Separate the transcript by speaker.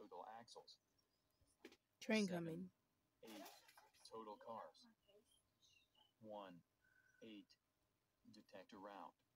Speaker 1: total axles.
Speaker 2: Train
Speaker 1: 7,
Speaker 2: coming.
Speaker 1: 8 total cars. 1, 8 detect a route.